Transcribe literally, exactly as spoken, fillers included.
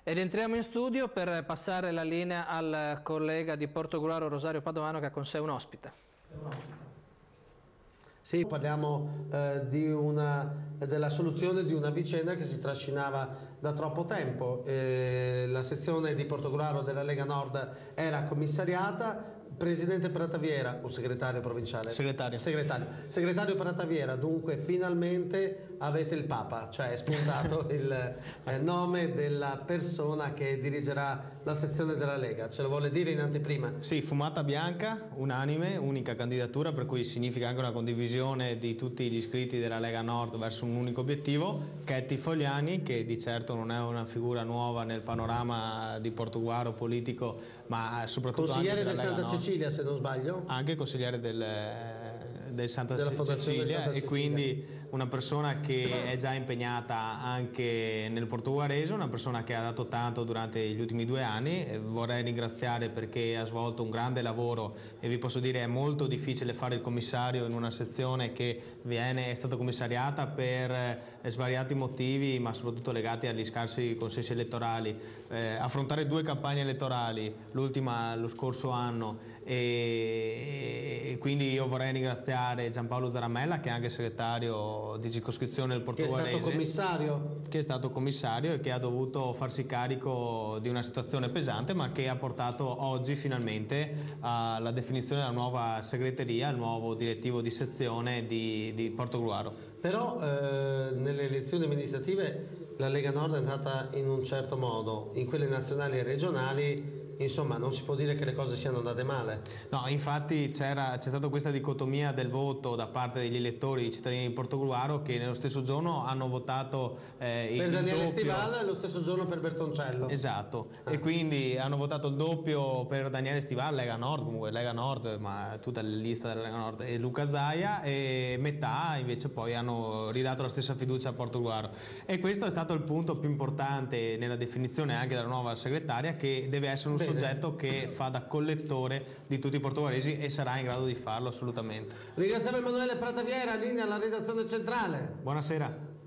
Ed entriamo in studio per passare la linea al collega di Portogruaro Rosario Padovano che ha con sé un ospite. Sì, parliamo eh, di una, della soluzione di una vicenda che si trascinava da troppo tempo. Eh, la sezione di Portogruaro della Lega Nord era commissariata. Presidente Prataviera o segretario provinciale? Segretario. Segretario. Segretario Prataviera, dunque finalmente avete il Papa, cioè è spuntato il eh, nome della persona che dirigerà la sezione della Lega. Ce lo vuole dire in anteprima? Sì, fumata bianca, unanime, unica candidatura, per cui significa anche una condivisione di tutti gli iscritti della Lega Nord verso un unico obiettivo. Ketty Fogliani, che di certo non è una figura nuova nel panorama di Portogruaro politico, ma soprattutto consigliere anche del Lega Santa Nord. Cecilia, se non sbaglio. Anche consigliere del, del Santa Della Cecilia, Santa e quindi una persona che è già impegnata anche nel portoghese, una persona che ha dato tanto durante gli ultimi due anni. Vorrei ringraziare perché ha svolto un grande lavoro e vi posso dire è molto difficile fare il commissario in una sezione che viene, è stata commissariata per svariati motivi, ma soprattutto legati agli scarsi consensi elettorali. Eh, affrontare due campagne elettorali, l'ultima lo scorso anno, e, e quindi io vorrei ringraziare Giampaolo Zaramella, che è anche segretario di circoscrizione del portoghese, che è stato commissario che è stato commissario e che ha dovuto farsi carico di una situazione pesante, ma che ha portato oggi finalmente alla definizione della nuova segreteria, il nuovo direttivo di sezione di, di Portogruaro. Però eh, nelle elezioni amministrative la Lega Nord è andata in un certo modo, in quelle nazionali e regionali insomma non si può dire che le cose siano andate male. No, infatti c'è stata questa dicotomia del voto da parte degli elettori, i cittadini di Portogruaro, che nello stesso giorno hanno votato eh, per il Daniele doppio. Stivala e lo stesso giorno per Bertoncello. Esatto, ah. E quindi hanno votato il doppio per Daniele Stivala, Lega Nord, comunque Lega Nord, ma tutta la lista della Lega Nord, e Luca Zaia, e metà invece poi hanno ridato la stessa fiducia a Portogruaro. E questo è stato il punto più importante nella definizione anche della nuova segretaria, che deve essere un Bene. soggetto che fa da collettore di tutti i portoghesi e sarà in grado di farlo assolutamente. Ringraziamo Emanuele Prataviera, linea alla redazione centrale. Buonasera.